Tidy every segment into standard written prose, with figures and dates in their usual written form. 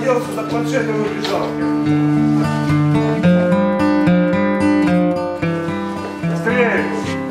оделся, за планшетом убежал. Быстрее!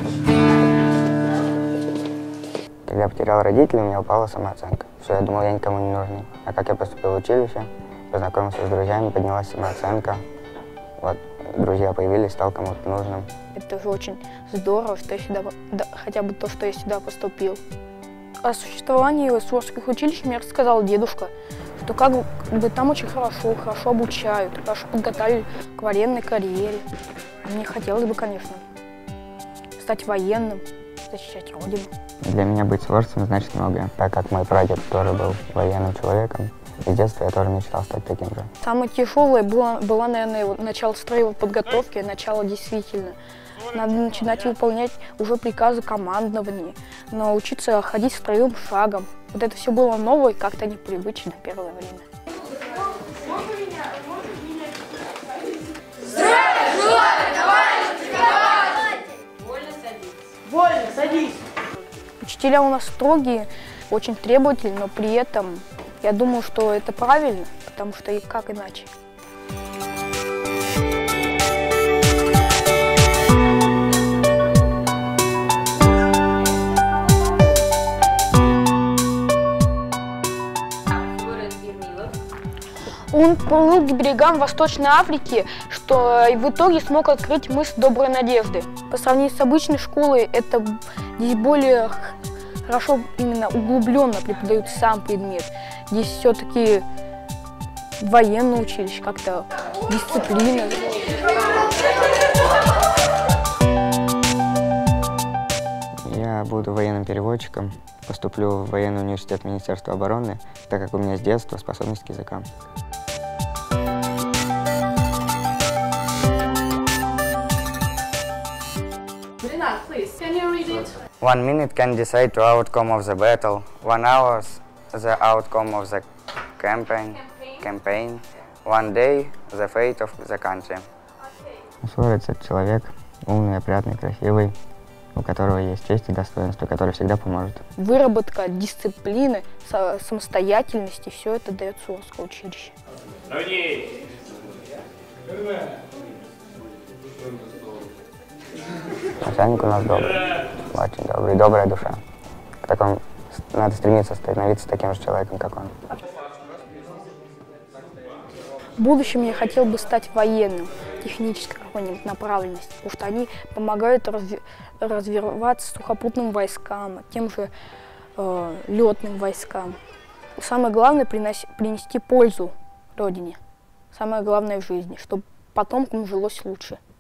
Когда я потерял родителей, у меня упала самооценка. Все, я думал, я никому не нужен. А как я поступил в училище, познакомился с друзьями, поднялась самооценка. Вот, друзья появились, стал кому-то нужным. Это же очень здорово, что я сюда, хотя бы то, что я сюда поступил. О существовании Суворовских училищ мне рассказал дедушка, что как бы там очень хорошо обучают, хорошо подготовили к военной карьере. Мне хотелось бы, конечно, стать военным, защищать Родину. Для меня быть суворовцем значит многое, так как мой прадед тоже был военным человеком. И с детства я тоже мечтал стать таким же. Самое тяжелое было, наверное, начало строевой подготовки, начало действительно. Надо начинать выполнять уже приказы командования, научиться ходить строевым шагом. Вот это все было новое и как-то непривычно первое время. Вольно, садись! Учителя у нас строгие, очень требовательные, но при этом я думаю, что это правильно, потому что и как иначе. Он плыл к берегам Восточной Африки, что в итоге смог открыть мыс Доброй Надежды. По сравнению с обычной школой, это здесь более хорошо, именно углубленно преподают сам предмет. Здесь все-таки военное училище, как-то дисциплина. Я буду военным переводчиком, поступлю в военный университет Министерства обороны, так как у меня с детства способность к языкам. Renat, please, can you read it? 1 minute can decide the outcome of the battle, 1 hour the outcome of the campaign, 1 day the fate of the country. Суворовец — это человек умный, опрятный, красивый, у которого есть честь и достоинство, который всегда поможет. Выработка дисциплины, самостоятельности — все это дает Суворовское училище. Начальник у нас добрый, очень добрый, добрая душа. К такому надо стремиться становиться таким же человеком, как он. В будущем я хотел бы стать военным, технической какой-нибудь направленности, потому что они помогают развиваться сухопутным войскам, тем же летным войскам. Самое главное — принести пользу Родине. Самое главное в жизни, чтобы потомкам жилось лучше.